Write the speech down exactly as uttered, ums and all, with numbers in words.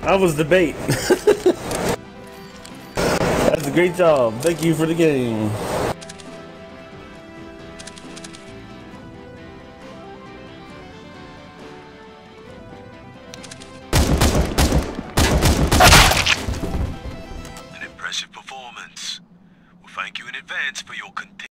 I was the bait. That's a great job. Thank you for the game. An impressive performance. Well, thank you in advance for your continued